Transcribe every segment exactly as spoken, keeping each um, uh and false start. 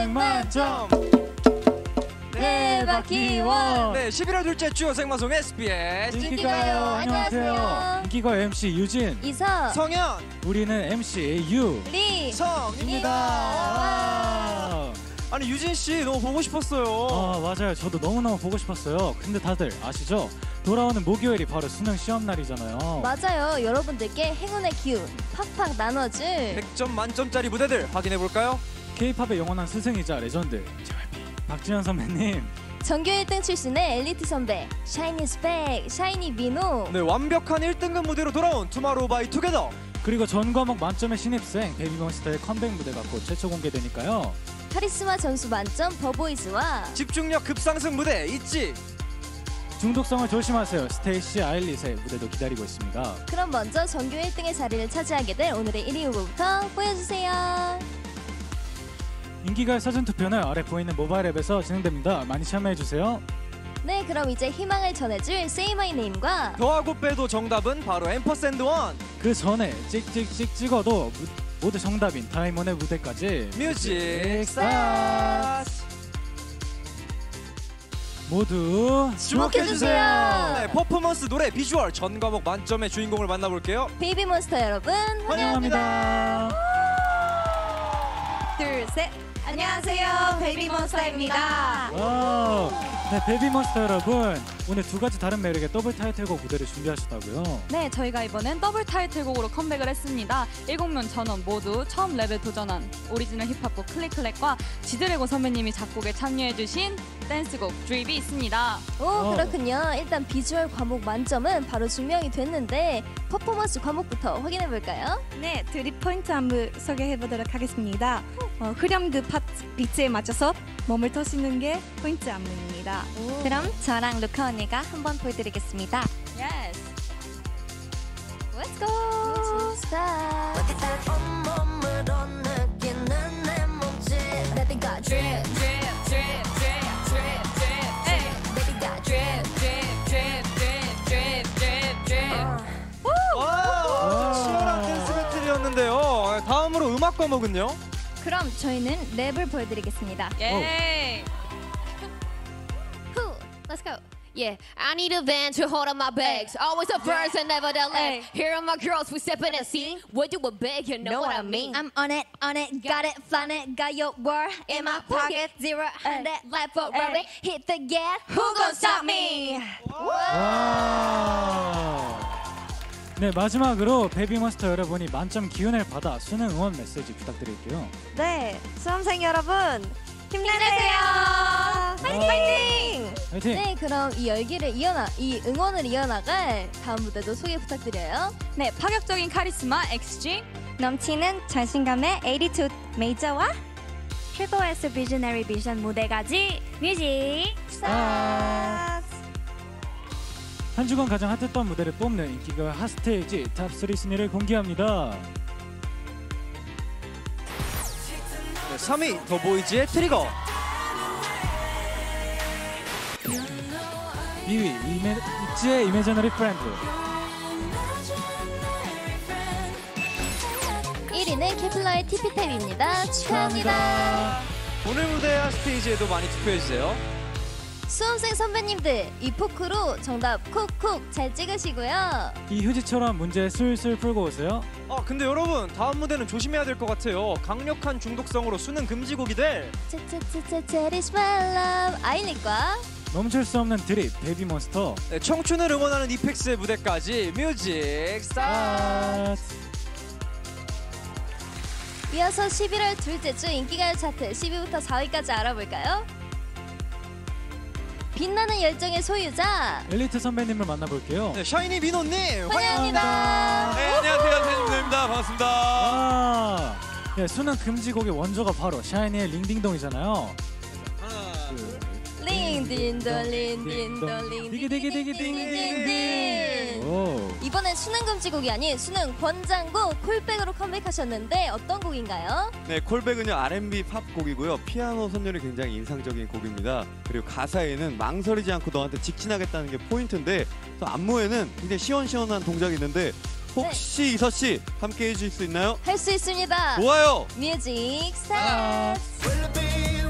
수능 만점. 대박 기원. 네, 십일월 둘째 주 생방송 에스비에스 인기가요. 안녕하세요. 인기가 엠씨 유진, 이서, 성현, 우리는 엠씨 유, 리. 성입니다. 입니다. 아니 유진 씨 너무 보고 싶었어요. 아 맞아요. 저도 너무너무 보고 싶었어요. 근데 다들 아시죠? 돌아오는 목요일이 바로 수능 시험 날이잖아요. 맞아요. 여러분들께 행운의 기운 팍팍 나눠줄 백 점 만점짜리 무대들 확인해 볼까요? K-팝의 영원한 스승이자 레전드 제이와이피 박지현 선배님, 전교 일 등 출신의 엘리트 선배 샤이니 스펙 샤이니 민호. 네, 완벽한 일 등급 무대로 돌아온 투마로우 바이 투게더. 그리고 전 과목 만점의 신입생 베이비몬스터의 컴백 무대가 곧 최초 공개되니까요. 카리스마 점수 만점 더보이즈와 집중력 급상승 무대 있지. 중독성을 조심하세요. 스테이시 아일릿의 무대도 기다리고 있습니다. 그럼 먼저 전교 일 등의 자리를 차지하게 될 오늘의 일 위 후보부터 보여주세요. 인기가요 사전투표는 아래 보이는 모바일 앱에서 진행됩니다. 많이 참여해주세요. 네, 그럼 이제 희망을 전해줄 Say My Name과 더하고 빼도 정답은 바로 앰퍼샌드 원. 그 전에 찍찍찍 찍어도 무, 모두 정답인 다이몬의 무대까지 뮤직 스타트. 모두 주목해주세요. 네, 퍼포먼스, 노래, 비주얼 전 과목 만점의 주인공을 만나볼게요. 베이비몬스터 여러분 환영합니다. 둘, 셋. 안녕하세요, 베이비몬스터입니다. 와우. 네, 베이비몬스터 여러분, 오늘 두 가지 다른 매력의 더블 타이틀곡 무대를 준비하셨다고요? 네, 저희가 이번엔 더블 타이틀곡으로 컴백을 했습니다. 일곱 명 전원 모두 처음 랩에 도전한 오리지널 힙합곡 클릭클릭과 지드래곤 선배님이 작곡에 참여해주신 댄스곡 드립이 있습니다. 오, 어. 그렇군요. 일단 비주얼 과목 만점은 바로 증명이 됐는데 퍼포먼스 과목부터 확인해볼까요? 네, 드립 포인트 안무 소개해보도록 하겠습니다. 어, 후렴드 파 비트에 맞춰서 몸을 터시는 게 포인트 안무입니다. 오. 그럼 저랑 루카 언니가 한번 보여드리겠습니다. 예스. Let's go! 뮤직 스타트. 드립, 드립, 드립, 드립, 드립, 에이. 드립, 드립, 드립, 드립, 드립, 드립, 드립. 와, 치열한 댄스 배틀이었는데요. 다음으로 음악 과목은요? 그럼 저희는 랩을 보여드리겠습니다. 예. 후, Let's go! Yeah, I need a van to hold up my bags. Always the first and never the Hey. last. Here are my girls, we stepping and see. What do a bag, you know what I mean? I'm on it, on it, got it, flying it, got your word in my pocket. Zero, hundred, life for rabbit. Hit the gas, who gon' stop me? 와. 네, 마지막으로 베이비몬스터 여러분이 만점 기운을 받아 수능 응원 메시지 부탁드릴게요. 네, 수험생 여러분 힘내세요. 파이팅! 화이팅! 네, 그럼 이 열기를 이어나, 이 응원을 이어나갈 다음 무대도 소개 부탁드려요. 네, 파격적인 카리스마 엑스지. 넘치는 자신감의 에이티투 메이저와 트리플 S 비저너리 비전 무대까지 뮤직 스타트! 한 주간 가장 핫했던 무대를 뽑는 인기가 핫스테이지 탑 쓰리 순위를 공개합니다. 네, 삼 위 더보이즈의 트리거. 이 위 이메, 있지의 이매저너리 프렌드. 일 위는 케플라의 티피탭입니다. 축하합니다. 오늘 무대와 스테이지에도 많이 투표해주세요. 수험생 선배님들, 이 포크로 정답 콕콕 잘 찍으시고요. 이 휴지처럼 문제 술술 풀고 오세요. 아 근데 여러분 다음 무대는 조심해야 될 것 같아요. 강력한 중독성으로 수능 금지곡이 될 차차차차 Cherish my love 아일릿과 멈출 수 없는 드립 베이비몬스터. 네, 청춘을 응원하는 이펙스의 무대까지 뮤직 스타트. 아, 이어서 십일월 둘째 주 인기가요 차트 십 위부터 사 위까지 알아볼까요? 빛나는 열정의 소유자 엘리트 선배님을 만나볼게요. 네, 샤이니 민호님 환영합니다. 네 안녕하세요 세준입니다. 반갑습니다. 아, 네, 수능 금지곡의 원조가 바로 샤이니의 링딩동이잖아요. 그, 링딘돌 링딘돌 링딘딩딩딩딩. 오. 이번엔 수능 금지곡이 아닌 수능 권장곡 콜백으로 컴백하셨는데 어떤 곡인가요? 네, 콜백은요 알앤비 팝 곡이고요. 피아노 선율이 굉장히 인상적인 곡입니다. 그리고 가사에는 망설이지 않고 너한테 직진하겠다는 게 포인트인데, 또 안무에는 굉장히 시원시원한 동작이 있는데 혹시 네. 이서 씨 함께 해주실 수 있나요? 할 수 있습니다. 좋아요. 뮤직 스타트.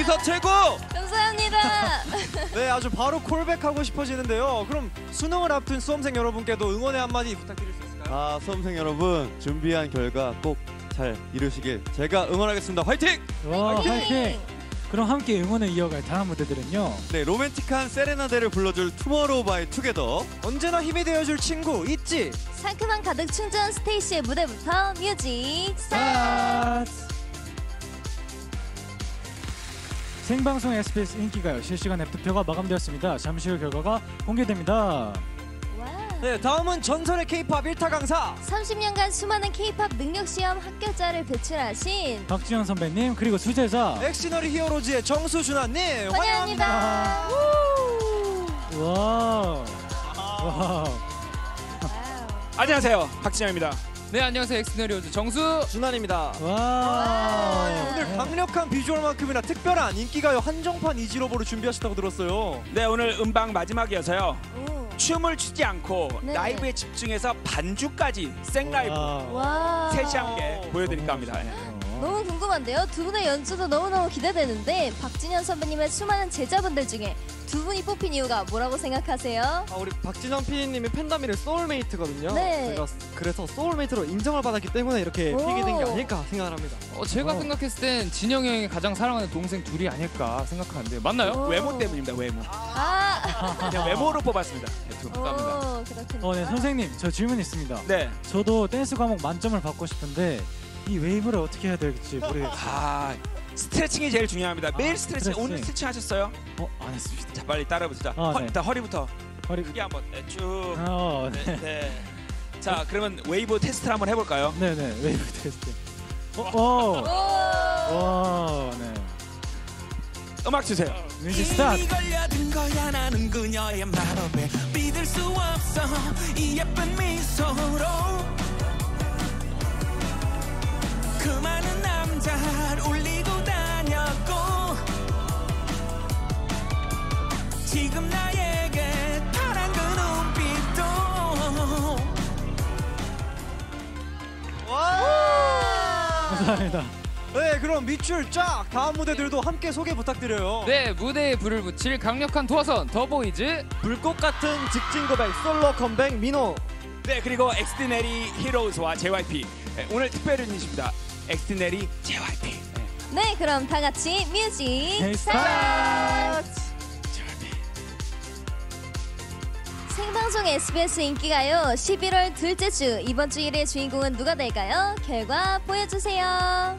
비서 최고. 감사합니다. 네, 아주 바로 콜백하고 싶어지는데요. 그럼 수능을 앞둔 수험생 여러분께도 응원의 한마디 부탁드릴 수 있을까요? 아, 수험생 여러분 준비한 결과 꼭 잘 이루시길 제가 응원하겠습니다. 화이팅! 와, 화이팅! 화이팅! 그럼 함께 응원을 이어갈 다음 무대들은요. 네, 로맨틱한 세레나데를 불러줄 투모로우 바이 투게더. 언제나 힘이 되어줄 친구 있지? 상큼한 가득 충전 스테이시의 무대부터 뮤직 스타트. 생방송 에스비에스 인기가요 실시간 앱 투표가 마감되었습니다. 잠시 후 결과가 공개됩니다. 네, 다음은 전설의 케이팝 일 타 강사 삼십 년간 수많은 케이팝 능력시험 합격자를 배출하신 박지현 선배님 그리고 수제자 액시너리 히어로즈의 정수준하님 환영합니다. 와. 와. 안녕하세요, 박진영입니다. 네, 안녕하세요, 엑스너리오즈 정수 준환입니다. 와. 오늘 강력한 비주얼만큼이나 특별한 인기가요 한정판 이지로보를 준비하셨다고 들었어요. 네, 오늘 음방 마지막이어서요. 오. 춤을 추지 않고 네. 라이브에 집중해서 반주까지 생라이브 와. 셋이 함께 보여드릴까 합니다. 예. 너무 궁금한데요. 두 분의 연주도 너무너무 기대되는데 박진현 선배님의 수많은 제자분들 중에 두 분이 뽑힌 이유가 뭐라고 생각하세요? 아, 우리 박진현 피디님이 팬더미를 소울메이트거든요. 네. 제가 그래서 소울메이트로 인정을 받았기 때문에 이렇게 오. 픽이 된 게 아닐까 생각을 합니다. 어, 제가 어. 생각했을 땐 진영이 형이 가장 사랑하는 동생 둘이 아닐까 생각하는데 맞나요? 오. 외모 때문입니다, 외모. 아, 그냥 외모로 뽑았습니다. 네, 오, 감사합니다. 그렇군요. 어, 네, 선생님 저 질문 있습니다. 네. 저도 댄스 과목 만점을 받고 싶은데 이 웨이브를 어떻게 해야 될지 모르겠어요. 아, 스트레칭이 제일 중요합니다. 매일 아, 스트레칭. 스트레칭. 오늘 스트레칭 하셨어요? 어, 안 했습니다. 자, 빨리 따라해보자. 아, 허, 네. 일단 허리부터 허리. 크게 한번 네, 쭉. 어, 네, 네. 네. 자, 그러면 웨이브 테스트를 한번 해볼까요? 네, 네. 웨이브 테스트. 어, 어. 와, 네. 음악 주세요. 뮤직 스타트. 이미 걸려든 거야 나는 그녀의 마법에 믿을 수 없어 이 예쁜 미소로 그 많은 남자를 울리고 다녔고 지금 나에게 타란 그 눈빛도 감사합니다. 네, 그럼 밑줄 쫙 다음 무대들도 함께 소개 부탁드려요. 네, 무대에 불을 붙일 강력한 도화선 더보이즈. 불꽃 같은 직진 고백 솔로 컴백 민호. 네, 그리고 엑스티네리 히로우즈와 제이와이피. 네, 오늘 특별 유닛입니다. 엑스티네리 제이와이피. 네. 네, 그럼 다 같이 뮤직 네, 스타트. 생방송 에스비에스 인기가요 십일월 둘째 주 이번 주 일 회 주인공은 누가 될까요? 결과 보여주세요.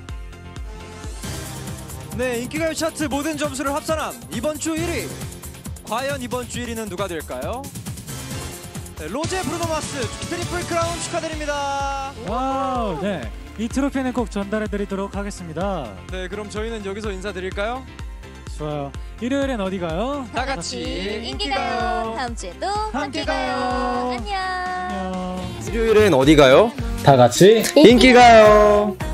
네, 인기가요 차트 모든 점수를 합산한 이번 주 일 위. 과연 이번 주 일 위는 누가 될까요? 네, 로제 브루노 마스 트리플 크라운 축하드립니다. 와우, 네. 이 트로피는 꼭 전달해드리도록 하겠습니다. 네, 그럼 저희는 여기서 인사드릴까요? 좋아요. 일요일엔 어디 가요? 다 같이 인기가요. 다음 주에도 함께 가요. 안녕. 안녕. 일요일엔 어디 가요? 다 같이 인기 가요.